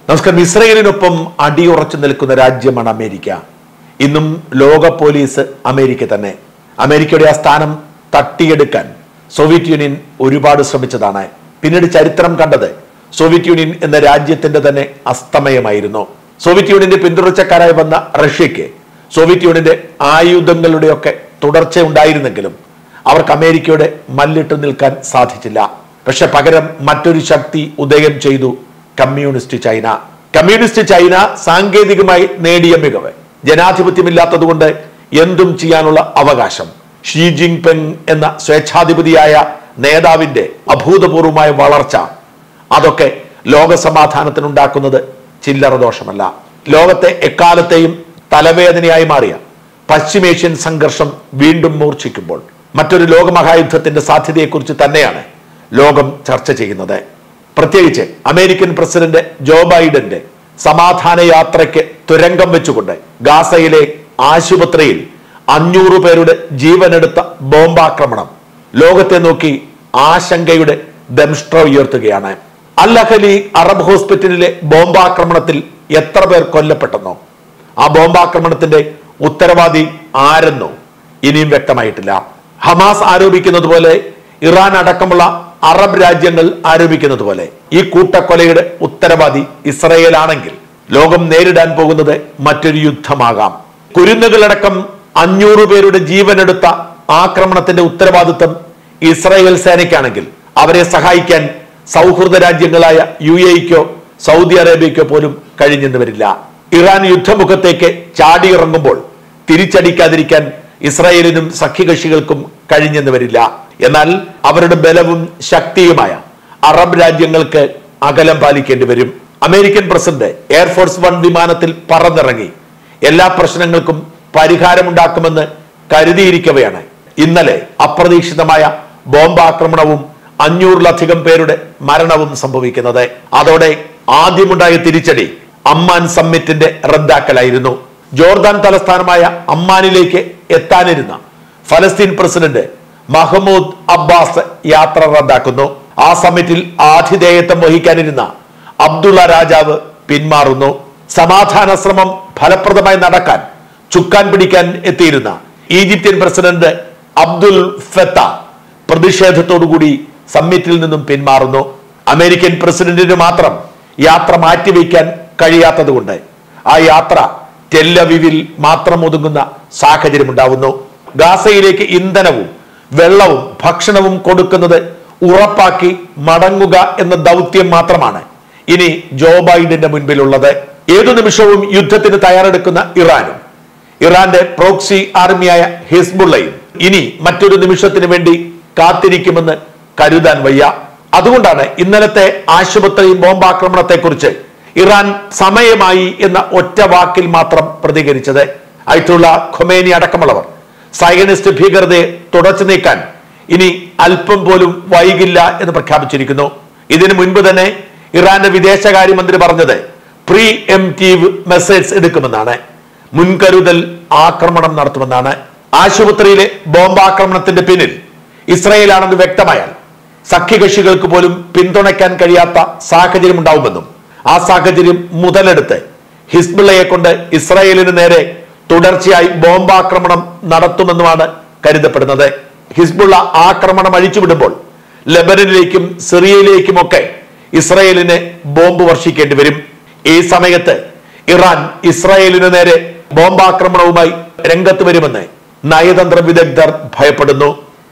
നമസ്കാരം. ഇസ്രയേലിനൊപ്പം അടിയുറച്ചു നിൽക്കുന്ന രാജ്യമാണ് അമേരിക്ക. ഇന്നും ലോക പോലീസ് അമേരിക്ക തന്നെ. അമേരിക്കയുടെ ആ സ്ഥാനം തട്ടിയെടുക്കാൻ സോവിയറ്റ് യൂണിയൻ ഒരുപാട് ശ്രമിച്ചതാണ്. പിന്നീട് ചരിത്രം കണ്ടത് സോവിയറ്റ് യൂണിയൻ എന്ന രാജ്യത്തിന്റെ തന്നെ അസ്തമയമായിരുന്നു. സോവിയറ്റ് യൂണിയന്റെ പിന്തുടർച്ചക്കാരായി വന്ന റഷ്യക്ക് സോവിയറ്റ് യൂണിയന്റെ ആയുധങ്ങളുടെയൊക്കെ തുടർച്ച ഉണ്ടായിരുന്നെങ്കിലും അവർക്ക് അമേരിക്കയുടെ മല്ലിട്ട് നിൽക്കാൻ സാധിച്ചില്ല. പക്ഷെ പകരം മറ്റൊരു ശക്തി ഉദയം ചെയ്തു, കമ്മ്യൂണിസ്റ്റ് ചൈന. കമ്മ്യൂണിസ്റ്റ് ചൈന സാങ്കേതികമായി നേടിയ മികവ്, ജനാധിപത്യമില്ലാത്തതുകൊണ്ട് എന്തും ചെയ്യാനുള്ള അവകാശം, ഷീ ജിൻപിങ് എന്ന സ്വേച്ഛാധിപതിയായ നേതാവിന്റെ അഭൂതപൂർവമായ വളർച്ച, അതൊക്കെ ലോക സമാധാനത്തിനുണ്ടാക്കുന്നത് ചില്ലറ ദോഷമല്ല. ലോകത്തെ എക്കാലത്തെയും തലവേദനയായി മാറിയ പശ്ചിമേഷ്യൻ സംഘർഷം വീണ്ടും മൂർച്ഛിക്കുമ്പോൾ മറ്റൊരു ലോകമഹായുദ്ധത്തിന്റെ സാധ്യതയെക്കുറിച്ച് തന്നെയാണ് ലോകം ചർച്ച ചെയ്യുന്നത്. പ്രത്യേകിച്ച് അമേരിക്കൻ പ്രസിഡന്റ് ജോ ബൈഡന്റെ സമാധാന യാത്രയ്ക്ക് തുരങ്കം വെച്ചുകൊണ്ട് ഗാസയിലെ ആശുപത്രിയിൽ 500 പേരുടെ ജീവനെടുത്ത ബോംബാക്രമണം ലോകത്തെ നോക്കി ആശങ്കയുടെ ദംഷ്ട്ര ഉയർത്തുകയാണ്. അൽ അഹലി അറബ് ഹോസ്പിറ്റലിലെ ബോംബാക്രമണത്തിൽ എത്ര പേർ കൊല്ലപ്പെട്ടെന്നോ, ആ ബോംബാക്രമണത്തിന്റെ ഉത്തരവാദി ആരെന്നോ ഇനിയും വ്യക്തമായിട്ടില്ല. ഹമാസ് ആരോപിക്കുന്നത് പോലെ, ഇറാൻ അടക്കമുള്ള അറബ് രാജ്യങ്ങൾ ആരോപിക്കുന്നത് പോലെ ഈ കൂട്ടക്കൊലയുടെ ഉത്തരവാദി ഇസ്രയേലാണെങ്കിൽ ലോകം നേരിടാൻ പോകുന്നത് മറ്റൊരു യുദ്ധമാകാം. കുരുന്നുകളടക്കം 500 പേരുടെ ജീവനെടുത്ത ആക്രമണത്തിന്റെ ഉത്തരവാദിത്വം ഇസ്രായേൽ സേനയ്ക്കാണെങ്കിൽ അവരെ സഹായിക്കാൻ സൗഹൃദ രാജ്യങ്ങളായ UAEക്കോ സൗദി അറേബ്യക്കോ പോലും കഴിഞ്ഞെന്ന് വരില്ല. ഇറാൻ യുദ്ധമുഖത്തേക്ക് ചാടിയിറങ്ങുമ്പോൾ തിരിച്ചടിക്കാതിരിക്കാൻ ഇസ്രായേലിനും സഖ്യകക്ഷികൾക്കും കഴിഞ്ഞെന്ന് വരില്ല. എന്നാൽ അവരുടെ ബലവും ശക്തിയുമായ അറബ് രാജ്യങ്ങൾക്ക് അകലം പാലിക്കേണ്ടി വരും. അമേരിക്കൻ പ്രസിഡന്റ് എയർഫോഴ്സ് 1 വിമാനത്തിൽ പറന്നിറങ്ങി എല്ലാ പ്രശ്നങ്ങൾക്കും പരിഹാരമുണ്ടാക്കുമെന്ന് കരുതിയിരിക്കവെയാണ് ഇന്നലെ അപ്രതീക്ഷിതമായ ബോംബാക്രമണവും 500-ലധികം പേരുടെ മരണവും സംഭവിക്കുന്നത്. അതോടെ ആദ്യമുണ്ടായ തിരിച്ചടി അമ്മാൻ സമ്മിറ്റിന്റെ റദ്ദാക്കലായിരുന്നു. ജോർദാൻ തലസ്ഥാനമായ അമ്മാനിലേക്ക് എത്താനിരുന്ന ഫലസ്തീൻ പ്രസിഡന്റ് മഹ്മൂദ് അബ്ബാസ് യാത്ര റദ്ദാക്കുന്നു. ആ സമ്മിറ്റിൽ ആതിഥേയത്വം വഹിക്കാനിരുന്ന അബ്ദുള്ള രാജാവ് പിന്മാറുന്നു. സമാധാന ശ്രമം ഫലപ്രദമായി നടക്കാൻ ചുക്കാൻ പിടിക്കാൻ എത്തിയിരുന്ന ഈജിപ്ഷ്യൻ പ്രസിഡന്റ് അബ്ദുൽ ഫത്ത പ്രതിഷേധത്തോടുകൂടി സമ്മിറ്റിൽ നിന്നും പിന്മാറുന്നു. അമേരിക്കൻ പ്രസിഡന്റിന് മാത്രം യാത്ര മാറ്റിവെക്കാൻ കഴിയാത്തതുകൊണ്ട് ആ യാത്ര ടെല്ലവിവിൽ മാത്രം ഒതുങ്ങുന്ന സാഹചര്യം ഉണ്ടാവുന്നു. ഗാസയിലേക്ക് ഇന്ധനവും വെള്ളവും ഭക്ഷണവും കൊടുക്കുന്നത് ഉറപ്പാക്കി മടങ്ങുക എന്ന ദൗത്യം മാത്രമാണ് ഇനി ജോ ബൈഡന്റെ മുൻപിലുള്ളത്. ഏതു നിമിഷവും യുദ്ധത്തിന് തയ്യാറെടുക്കുന്ന ഇറാനും ഇറാന്റെ പ്രോക്സി ആർമിയായ ഹിസ്ബുള്ളയും ഇനി മറ്റൊരു നിമിഷത്തിന് വേണ്ടി കാത്തിരിക്കുമെന്ന് കരുതാൻ വയ്യ. അതുകൊണ്ടാണ് ഇന്നലത്തെ ആശുപത്രി ബോംബാക്രമണത്തെക്കുറിച്ച് ഇറാൻ സമയമായി എന്ന ഒറ്റ വാക്കിൽ മാത്രം പ്രതികരിച്ചത്. അയത്തുള്ള ഖൊമേനി അടക്കമുള്ളവർ സയനിസ്റ്റ് ഭീകരതയെ തുടച്ചു നീക്കാൻ ഇനി അല്പം പോലും വൈകില്ല എന്ന് പ്രഖ്യാപിച്ചിരിക്കുന്നു. ഇതിനു മുൻപ് തന്നെ ഇറാന്റെ വിദേശകാര്യമന്ത്രി പറഞ്ഞത് പ്രീ എംപ്റ്റീവ് മെസ്സേജ് എടുക്കുമെന്നാണ്, മുൻകരുതൽ ആക്രമണം നടത്തുമെന്നാണ്. ആശുപത്രിയിലെ ബോംബാക്രമണത്തിന്റെ പിന്നിൽ ഇസ്രായേലാണെന്ന് വ്യക്തമായാൽ സഖ്യകക്ഷികൾക്ക് പോലും പിന്തുണയ്ക്കാൻ കഴിയാത്ത സാഹചര്യം ഉണ്ടാവുമെന്നും ആ സാഹചര്യം മുതലെടുത്ത് ഹിസ്ബുള്ളയെ കൊണ്ട് ഇസ്രായേലിന് നേരെ തുടർച്ചയായി ബോംബാക്രമണം നടത്തുമെന്നുമാണ് കരുതപ്പെടുന്നത്. ഹിസ്ബുള്ള ആക്രമണം അഴിച്ചുവിടുമ്പോൾ ലെബനനിലേക്കും സിറിയയിലേക്കുമൊക്കെ ഇസ്രായേലിന് ബോംബ് വർഷിക്കേണ്ടി വരും. ഈ സമയത്ത് ഇറാൻ ഇസ്രായേലിന് നേരെ ബോംബാക്രമണവുമായി രംഗത്ത് വരുമെന്ന് നയതന്ത്ര വിദഗ്ധർ ഭയപ്പെടുന്നു.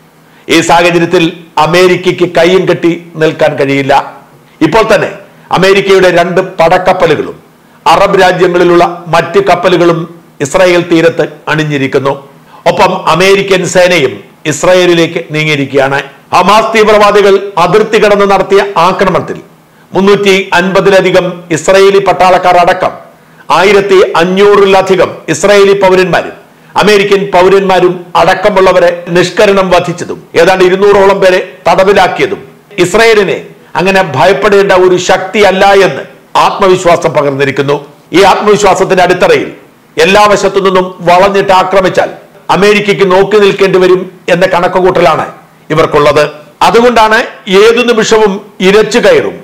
ഈ സാഹചര്യത്തിൽ അമേരിക്കയ്ക്ക് കയ്യും കെട്ടി നിൽക്കാൻ കഴിയില്ല. ഇപ്പോൾ തന്നെ അമേരിക്കയുടെ 2 പടക്കപ്പലുകളും അറബ് രാജ്യങ്ങളിലുള്ള മറ്റ് കപ്പലുകളും ഇസ്രായേൽ തീരത്ത് അണിഞ്ഞിരിക്കുന്നു. ഒപ്പം അമേരിക്കൻ സേനയും ഇസ്രായേലിലേക്ക് നീങ്ങിയിരിക്കുകയാണ്. ഹമാസ് തീവ്രവാദികൾ അതിർത്തി കടന്ന് നടത്തിയ ആക്രമണത്തിൽ 350-ലധികം ഇസ്രായേലി പട്ടാളക്കാർ അടക്കം 1500-ലധികം ഇസ്രായേലി പൗരന്മാരും അമേരിക്കൻ പൗരന്മാരും അടക്കമുള്ളവരെ നിഷ്കരണം വധിച്ചതും ഏതാണ്ട് 200ഓളം പേരെ തടവിലാക്കിയതും ഇസ്രായേലിനെ അങ്ങനെ ഭയപ്പെടേണ്ട ഒരു ശക്തിയല്ല എന്ന് ആത്മവിശ്വാസം പകർന്നിരിക്കുന്നു. ഈ ആത്മവിശ്വാസത്തിന്റെ അടിത്തറയിൽ എല്ലാ വശത്തു നിന്നും വളഞ്ഞിട്ട് ആക്രമിച്ചാൽ അമേരിക്കയ്ക്ക് നോക്കി നിൽക്കേണ്ടി വരും എന്ന കണക്കുകൂട്ടലാണ് ഇവർക്കുള്ളത്. അതുകൊണ്ടാണ് ഏതു നിമിഷവും ഇരച്ചു കയറും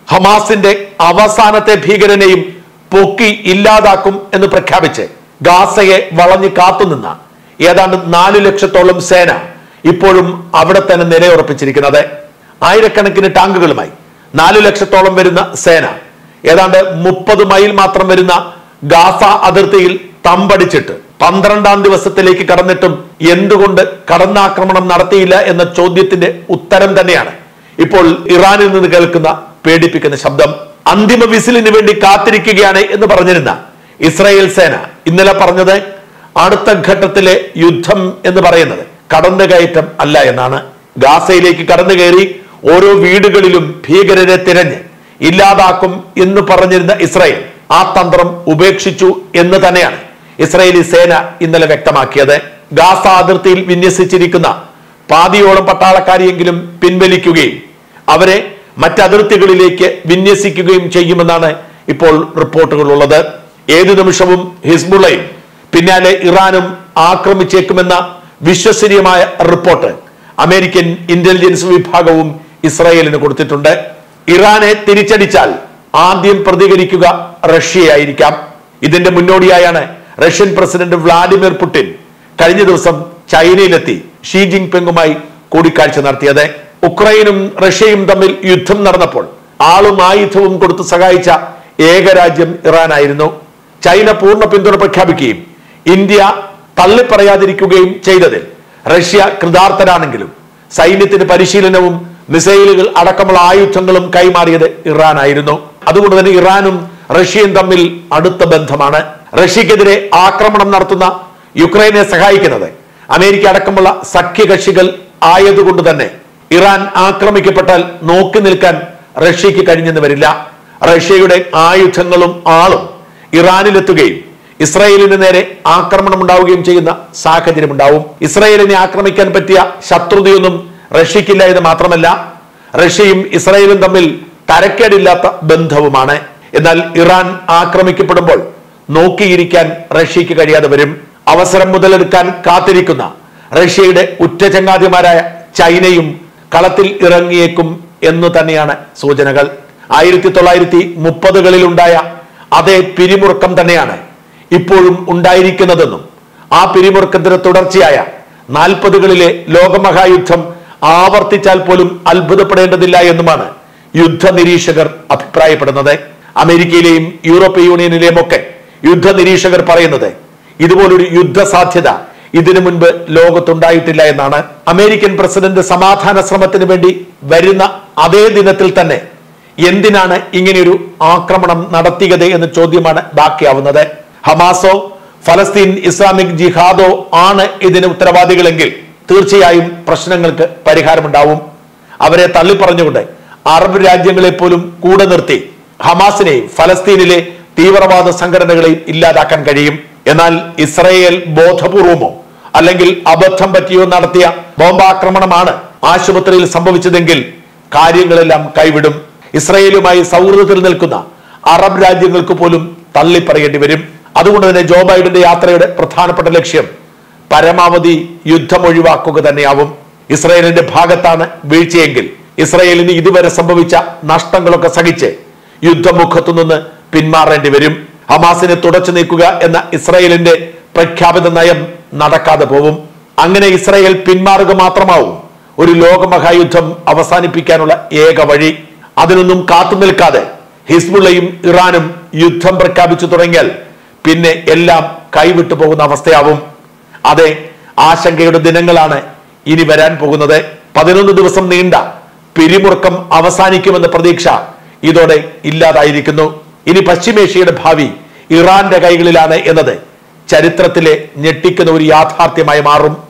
ഹമാസിന്റെ അവസാനത്തെ ഭീകരനെയും പൊക്കി ഇല്ലാതാക്കും എന്ന് പ്രഖ്യാപിച്ച് ഗാസയെ വളഞ്ഞു കാത്തുനിന്ന ഏതാണ്ട് 4 ലക്ഷത്തോളം സേന ഇപ്പോഴും അവിടെ തന്നെ നിലയുറപ്പിച്ചിരിക്കുന്നത്. ആയിരക്കണക്കിന് ടാങ്കുകളുമായി 4 ലക്ഷത്തോളം വരുന്ന സേന ഏതാണ്ട് 30 മൈൽ മാത്രം വരുന്ന ഗാസ അതിർത്തിയിൽ തമ്പടിച്ചിട്ട് 12ാം ദിവസത്തിലേക്ക് കടന്നിട്ടും എന്തുകൊണ്ട് കടന്നാക്രമണം നടത്തിയില്ല എന്ന ചോദ്യത്തിന്റെ ഉത്തരം തന്നെയാണ് ഇപ്പോൾ ഇറാനിൽ നിന്ന് കേൾക്കുന്ന പേടിപ്പിക്കുന്ന ശബ്ദം. അന്തിമ വിസിലിന് വേണ്ടി കാത്തിരിക്കുകയാണ് എന്ന് പറഞ്ഞിരുന്ന ഇസ്രായേൽ സേന ഇന്നലെ പറഞ്ഞത് അടുത്ത ഘട്ടത്തിലെ യുദ്ധം എന്ന് പറയുന്നത് കടന്നുകയറ്റം അല്ല എന്നാണ്. ഗാസയിലേക്ക് കടന്നു കയറി ഓരോ വീടുകളിലും ഭീകരരെ തിരഞ്ഞ് ഇല്ലാതാക്കും എന്ന് പറഞ്ഞിരുന്ന ഇസ്രായേൽ ആ തന്ത്രം ഉപേക്ഷിച്ചു എന്ന് തന്നെയാണ് ഇസ്രായേലി സേന ഇന്നലെ വ്യക്തമാക്കിയത്. ഗാസ അതിർത്തിയിൽ വിന്യസിച്ചിരിക്കുന്ന പാതിയോളം പട്ടാളക്കാരെയെങ്കിലും പിൻവലിക്കുകയും അവരെ മറ്റതിർത്തികളിലേക്ക് വിന്യസിക്കുകയും ചെയ്യുമെന്നാണ് ഇപ്പോൾ റിപ്പോർട്ടുകൾ ഉള്ളത്. ഏതു നിമിഷവും ഹിസ്ബുള്ളയും പിന്നാലെ ഇറാനും ആക്രമിച്ചേക്കുമെന്ന വിശ്വസനീയമായ റിപ്പോർട്ട് അമേരിക്കൻ ഇന്റലിജൻസ് വിഭാഗവും ഇസ്രായേലിന് കൊടുത്തിട്ടുണ്ട്. ഇറാനെ തിരിച്ചടിച്ചാൽ ആദ്യം പ്രതികരിക്കുക റഷ്യയായിരിക്കാം. ഇതിന്റെ മുന്നോടിയായാണ് റഷ്യൻ പ്രസിഡന്റ് വ്ളാഡിമിർ പുടിൻ കഴിഞ്ഞ ദിവസം ചൈനയിലെത്തി ഷീ ജിൻപിങ്ങുമായി കൂടിക്കാഴ്ച നടത്തിയത്. ഉക്രൈനും റഷ്യയും തമ്മിൽ യുദ്ധം നടന്നപ്പോൾ ആളും ആയുധവും കൊടുത്ത് സഹായിച്ച ഏക രാജ്യം ഇറാനായിരുന്നു. ചൈന പൂർണ്ണ പിന്തുണ പ്രഖ്യാപിക്കുകയും ഇന്ത്യ തള്ളിപ്പറയാതിരിക്കുകയും ചെയ്തതിൽ റഷ്യ കൃതാർത്ഥരാണെങ്കിലും സൈന്യത്തിന് പരിശീലനവും മിസൈലുകൾ അടക്കമുള്ള ആയുധങ്ങളും കൈമാറിയത് ഇറാനായിരുന്നു. അതുകൊണ്ട് തന്നെ ഇറാനും റഷ്യയും തമ്മിൽ അടുത്ത ബന്ധമാണ്. റഷ്യക്കെതിരെ ആക്രമണം നടത്തുന്ന യുക്രൈനെ സഹായിക്കുന്നത് അമേരിക്ക അടക്കമുള്ള സഖ്യകക്ഷികൾ ആയതുകൊണ്ട് തന്നെ ഇറാൻ ആക്രമിക്കപ്പെട്ടാൽ നോക്കി നിൽക്കാൻ റഷ്യക്ക് കഴിഞ്ഞെന്ന് വരില്ല. റഷ്യയുടെ ആയുധങ്ങളും ആളും ഇറാനിലെത്തുകയും ഇസ്രായേലിന് നേരെ ആക്രമണം ഉണ്ടാവുകയും ചെയ്യുന്ന സാഹചര്യം ഉണ്ടാവും. ഇസ്രായേലിനെ ആക്രമിക്കാൻ പറ്റിയ ശത്രുതയൊന്നും റഷ്യക്കില്ല എന്ന് മാത്രമല്ല, റഷ്യയും ഇസ്രായേലും തമ്മിൽ തരക്കേടില്ലാത്ത ബന്ധവുമാണ്. എന്നാൽ ഇറാൻ ആക്രമിക്കപ്പെടുമ്പോൾ നോക്കിയിരിക്കാൻ റഷ്യക്ക് കഴിയാതെ വരും. അവസരം മുതലെടുക്കാൻ കാത്തിരിക്കുന്ന റഷ്യയുടെ ഉറ്റ ചങ്ങാതിമാരായ ചൈനയും കളത്തിൽ ഇറങ്ങിയേക്കും എന്ന് തന്നെയാണ് സൂചനകൾ. 1930കളിൽ ഉണ്ടായ അതേ പിരിമുറുക്കം തന്നെയാണ് ഇപ്പോഴും ഉണ്ടായിരിക്കുന്നതെന്നും ആ പിരിമുറുക്കത്തിന് തുടർച്ചയായ 40കളിലെ ലോകമഹായുദ്ധം ആവർത്തിച്ചാൽ പോലും അത്ഭുതപ്പെടേണ്ടതില്ല എന്നുമാണ് യുദ്ധ നിരീക്ഷകർ അഭിപ്രായപ്പെടുന്നത്. അമേരിക്കയിലെയും യൂറോപ്യൻ യൂണിയനിലെയും ഒക്കെ യുദ്ധ നിരീക്ഷകർ പറയുന്നത് ഇതുപോലൊരു യുദ്ധ സാധ്യത ഇതിനു മുൻപ് ലോകത്തുണ്ടായിട്ടില്ല എന്നാണ്. അമേരിക്കൻ പ്രസിഡന്റ് സമാധാന ശ്രമത്തിന് വേണ്ടി വരുന്ന അതേ ദിനത്തിൽ തന്നെ എന്തിനാണ് ഇങ്ങനെയൊരു ആക്രമണം നടത്തിയത് എന്ന ചോദ്യമാണ് ബാക്കിയാവുന്നത്. ഹമാസോ ഫലസ്തീൻ ഇസ്ലാമിക് ജിഹാദോ ആണ് ഇതിന് ഉത്തരവാദികളെങ്കിൽ തീർച്ചയായും പ്രശ്നങ്ങൾക്ക് പരിഹാരമുണ്ടാവും. അവരെ തള്ളിപ്പറഞ്ഞുകൊണ്ട് അറബ് രാജ്യങ്ങളെ പോലും കൂടെ നിർത്തി ഹമാസിനെയും ഫലസ്തീനിലെ തീവ്രവാദ സംഘടനകളെയും ഇല്ലാതാക്കാൻ കഴിയും. എന്നാൽ ഇസ്രായേൽ ബോധപൂർവമോ അല്ലെങ്കിൽ അബദ്ധം പറ്റിയോ നടത്തിയ ബോംബാക്രമണമാണ് ആശുപത്രിയിൽ സംഭവിച്ചതെങ്കിൽ കാര്യങ്ങളെല്ലാം കൈവിടും. ഇസ്രായേലുമായി സൗഹൃദത്തിൽ നിൽക്കുന്ന അറബ് രാജ്യങ്ങൾക്ക് പോലും തള്ളിപ്പറയേണ്ടി വരും. അതുകൊണ്ട് തന്നെ ജോ ബൈഡന്റെ യാത്രയുടെ പ്രധാനപ്പെട്ട ലക്ഷ്യം പരമാവധി യുദ്ധം ഒഴിവാക്കുക തന്നെയാവും. ഇസ്രായേലിന്റെ ഭാഗത്താണ് വീഴ്ചയെങ്കിൽ ഇസ്രായേലിന് ഇതുവരെ സംഭവിച്ച നഷ്ടങ്ങളൊക്കെ സഹിച്ച് യുദ്ധമുഖത്തു നിന്ന് പിന്മാറേണ്ടി വരും. ഹമാസിനെ തുടച്ചു നീക്കുക എന്ന ഇസ്രായേലിന്റെ പ്രഖ്യാപിത നയം നടക്കാതെ പോവും. അങ്ങനെ ഇസ്രായേൽ പിന്മാറുക മാത്രമാവും ഒരു ലോകമഹായുദ്ധം അവസാനിപ്പിക്കാനുള്ള ഏക വഴി. അതിനൊന്നും കാത്തു നിൽക്കാതെ ഹിസ്ബുള്ളയും ഇറാനും യുദ്ധം പ്രഖ്യാപിച്ചു തുടങ്ങിയാൽ പിന്നെ എല്ലാം കൈവിട്ടു പോകുന്ന അവസ്ഥയാവും. അതെ, ആശങ്കയുടെ ദിനങ്ങളാണ് ഇനി വരാൻ പോകുന്നത്. 11 ദിവസം നീണ്ട പിരിമുറുക്കം അവസാനിക്കുമെന്ന പ്രതീക്ഷ ഇതോടെ ഇല്ലാതായിരിക്കുന്നു. ഇനി പശ്ചിമേഷ്യയുടെ ഭാവി ഇറാന്റെ കൈകളിലാണ് എന്നത് ചരിത്രത്തിലെ ഞെട്ടിക്കുന്ന ഒരു യാഥാർത്ഥ്യമായി മാറും.